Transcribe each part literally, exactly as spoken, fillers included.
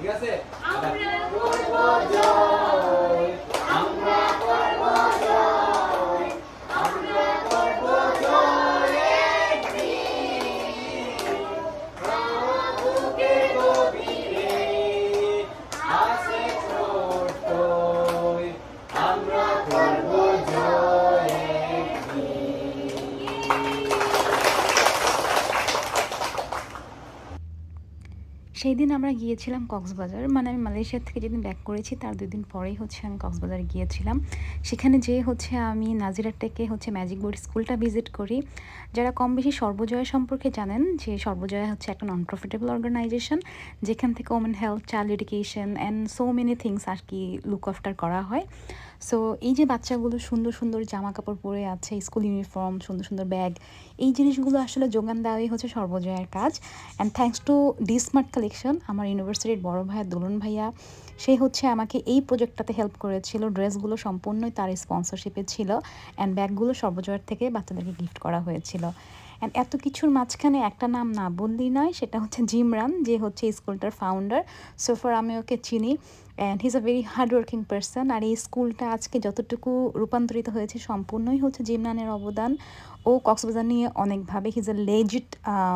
ঠিক আছে আমরা করব জয় আমরা করব জয় আমরা করব জয় একদিন বুকের গভীরে আছে ছোট্ট আমরা করব জয় সেই দিন আমরা গিয়েছিলাম কক্সবাজার, মানে আমি মালয়েশিয়া থেকে যেদিন ব্যাক করেছি তার দুই দিন পরেই হচ্ছে আমি কক্সবাজার গিয়েছিলাম। সেখানে যেয়ে হচ্ছে আমি নাজিরার টেকে হচ্ছে ম্যাজিক বোর্ড স্কুলটা ভিজিট করি। যারা কম বেশি সর্বজয়া সম্পর্কে জানেন যে সর্বজয়া হচ্ছে একটা নন প্রফিটেবল অর্গানাইজেশন, যেখান থেকে women health, child education and so many things আর কি লুক আফটার করা হয়। সো এই যে বাচ্চাগুলো সুন্দর সুন্দর জামা কাপড় পরে আছে, স্কুল ইউনিফর্ম, সুন্দর সুন্দর ব্যাগ, এই জিনিসগুলো আসলে যোগান দেওয়াই হচ্ছে সর্বজয়ার কাজ। And thanks to the smart collection, আমার ইউনিভার্সিটির বড় ভাইয়া দুলন ভাইয়া, সে হচ্ছে আমাকে এই প্রজেক্টটাতে হেল্প করেছিল। ড্রেসগুলো সম্পূর্ণই তার স্পন্সরশিপে ছিল অ্যান্ড ব্যাগগুলো সর্বজয়ার থেকে বাচ্চাদেরকে গিফট করা হয়েছিল। অ্যান্ড এত কিছুর মাঝখানে একটা নাম না বললেই নয়, সেটা হচ্ছে জিমরান, যে হচ্ছে স্কুলটার ফাউন্ডার। সোফার আমি ওকে চিনি and he is a very hard working person. আর এই স্কুলটা আজকে যতটুকু রূপান্তরিত হয়েছে সম্পূর্ণই হচ্ছে জিমরানের অবদান। ও কক্সবাজার নিয়ে অনেকভাবে he is a legit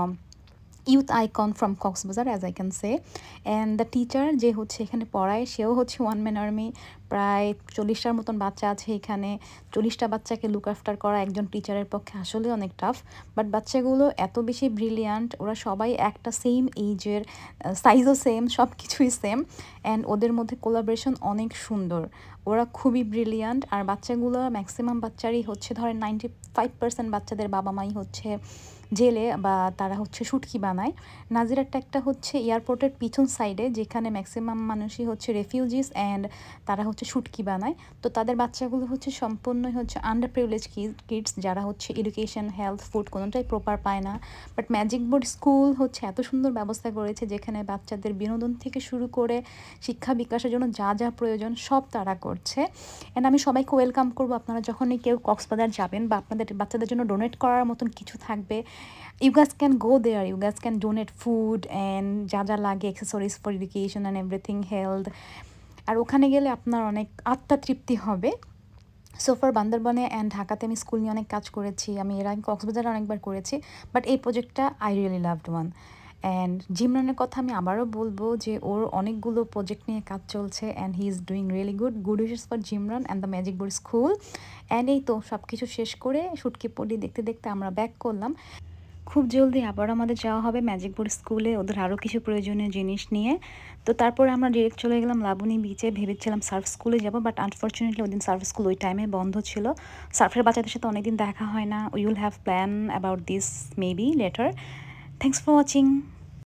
youth icon from Cox's Bazar as I can say. And the teacher যে হচ্ছে এখানে পড়ায়, সেও হচ্ছে ওয়ান ম্যান আর্মি। প্রায় চল্লিশটার মতন বাচ্চা আছে এখানে। চল্লিশটা বাচ্চাকে লুক আফটার করা একজন টিচারের পক্ষে আসলে অনেক টাফ। বাট বাচ্চাগুলো এত বেশি ব্রিলিয়ান্ট, ওরা সবাই একটা সেম এইজের, সাইজও সেম, সব কিছুই সেম। অ্যান্ড ওদের মধ্যে কোলাবরেশন অনেক সুন্দর, ওরা খুবই ব্রিলিয়ান্ট। আর বাচ্চাগুলো ম্যাক্সিমাম বাচ্চারই হচ্ছে ধরেন নাইনটি ফাইভ পার্সেন্ট বাচ্চাদের বাবা মাই হচ্ছে জেলে বা তারা হচ্ছে শুটকি বানায়। নাজিরারটা একটা হচ্ছে এয়ারপোর্টের পিছন সাইডে, যেখানে ম্যাক্সিমাম মানুষই হচ্ছে রেফিউজিস অ্যান্ড তারা হচ্ছে শুটকি বানায়। তো তাদের বাচ্চাগুলো হচ্ছে সম্পূর্ণই হচ্ছে আন্ডার প্রিভিলেজ কিডস, যারা হচ্ছে এডুকেশন, হেলথ, ফুড কোনোটাই প্রপার পায় না। বাট ম্যাজিক বোর্ড স্কুল হচ্ছে এত সুন্দর ব্যবস্থা করেছে, যেখানে বাচ্চাদের বিনোদন থেকে শুরু করে শিক্ষা বিকাশের জন্য যা যা প্রয়োজন সব তারা করছে। অ্যান্ড আমি সবাইকে ওয়েলকাম করবো, আপনারা যখনই কেউ কক্সবাজার যাবেন বা আপনাদের বাচ্চাদের জন্য ডোনেট করার মতন কিছু থাকবে, you guys can go there, you guys can donate food and যা যা লাগে accessories for education and everything, health। আর ওখানে গেলে আপনার অনেক আত্মা তৃপ্তি হবে। সোফার বান্দরবনে অ্যান্ড ঢাকাতে আমি স্কুল নিয়ে অনেক কাজ করেছি, আমি এর আগে কক্সবাজারে অনেকবার করেছি, বাট এই প্রজেক্টটা I really loved one. And জিমরানের কথা আমি আবারও বলবো যে ওর অনেকগুলো প্রজেক্ট নিয়ে কাজ চলছে and he is doing really good. Good wishes for Jimran and the magic board school. And এই তো সব কিছু শেষ করে শুটকি পড়ি দেখতে দেখতে আমরা ব্যাক করলাম। খুব জলদি আবার আমাদের যাওয়া হবে ম্যাজিক বোর্ড স্কুলে, ওদের আরও কিছু প্রয়োজনীয় জিনিস নিয়ে। তো তারপরে আমরা ডিরেক্ট চলে গেলাম লাবণী বিচে। ভেবেছিলাম সার্ফ স্কুলে যাব, বাট আনফর্চুনেটলি ওই দিন সার্ফ স্কুল ওই টাইমে বন্ধ ছিল। সার্ফের বাচ্চাদের সাথে অনেকদিন দেখা হয় না। We will have plan about this maybe later. Thanks for watching.